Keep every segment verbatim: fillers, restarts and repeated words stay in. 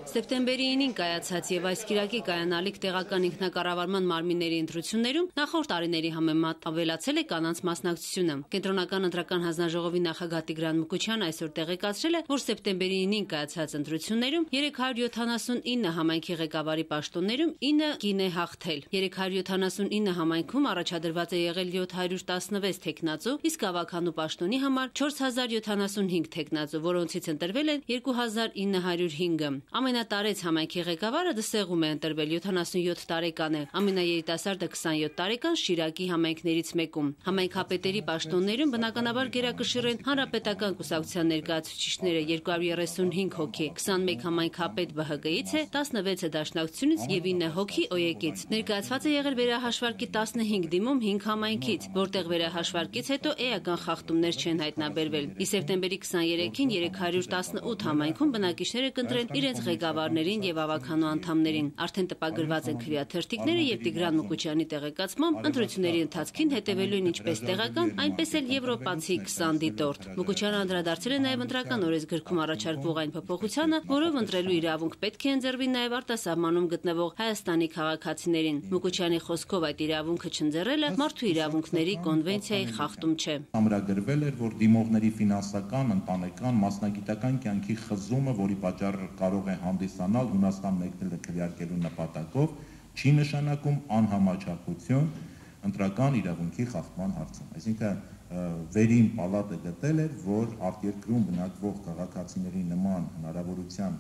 Սեպտեմբերի ինին կայացած եւ այս կիրակի կայանալիք տեղական ինքնակառավարման մարմինների ընտրություններում նախորդ տարիների համեմատ ավելացել է կանանց մասնակցությունը։ Կենտրոնական ընտրական հանձնաժողովի նախագահ Տիգրան Մուկուչյանը այսօր տեղեկացրել է, որ սեպտեմբերի ինին կայացած ընտրություններում երեք հարյուր յոթանասունինը համայնքի ղեկավարի պաշտոններում ինը կին է հաղթել։ երեք հարյուր յոթանասունինը համայնքում առաջադրված է եղել յոթ հարյուր տասնվեց թեկնածու, իսկ ավագանու պաշտոնի համար չորս հազար յոթանասունհինգ թեկնածու, որոնցից ընտրվել են երկու հազար ինը հարյուր հինգը։ Ամենատարեց համայնքի ղեկավարը Դսեղում է ընտրվել, յոթանասունյոթ տարեկան է, ամենաերիտասարդը քսանյոթ տարեկան Շիրակի համայնքներից մեկում։ Համայնքապետերի պաշտոններում բնականաբար գերակշռ են հանրապետական կուսակցության ներկայացուցիչները երկու հարյուր երեսունհինգ հոգի, քսանմեկ համայնքապետ Բ Հ Գ-ից է, տասնվեցը Դաշնակցությունից եւ ինը հոգի Օ Ե Կից։ Ներկայացված է եղել վերահաշվարկի տասնհինգ դիմում հինգ համայնքից, որտեղ վերահաշվարկից հետո էական խախտումներ չեն հայտնաբերվել։ Ի սեպտեմբերի քսաներեքին երեք հարյուր տասնութ համայնքում բնակիչները կընտրեն իրենց ղեկավարներին եւ ավագանու անդամներին։ Արդեն տպագրված են քվեաթերթիկները եւ Տիգրան Մուկուչյանի տեղեկացմամբ ընտրությունների ընթացքին հետեւելու են ինչպես տեղական, այնպես էլ եվրոպացի քսան դիտորդ։ Մուկուչյանը անդրադարձել է նաեւ ընտրական օրենսգրքում առաջարկվող այն փոփոխությանը, որով ընտրելու իրավունք պետք է ընձեռվի նաեւ արտասահմանում գտնվող Հայաստանի քաղաքացիներին։ Մուկուչյանի խոսքով այդ իրավունքը չընձեռելը մարդու իրավունքների կոնվենցիայի խախտում չէ։ Ամրագրվել էր, որ դիմողների ֆինանսական, ընտանեկան, մասնագիտական կյանքի խզումը, որի պատճառը կարող է հանդիսանալ Հունաստան մեկնելը քվեարկելու նպատակով, չի նշանակում անհամաչափություն ընտրական իրավունքի խախտման հարցում։ Այսինքն վերին պալատը գտել էր, որ արտերկրում բնակվող քաղաքացիների նման հնարավորության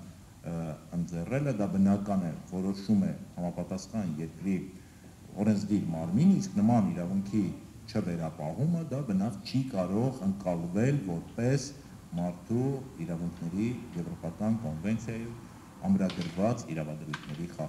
ընձեռելը դա բնական է, որոշում է համապատասխան երկրի օրենսդիր մարմինը, իսկ նման իրավունքի չվերապահումը դա բնավ չի կարող ընկալվել որպես մարդու իրավունքների եվրոպական կոնվենցիայով ամրագրված իրավադրույթների խախտում։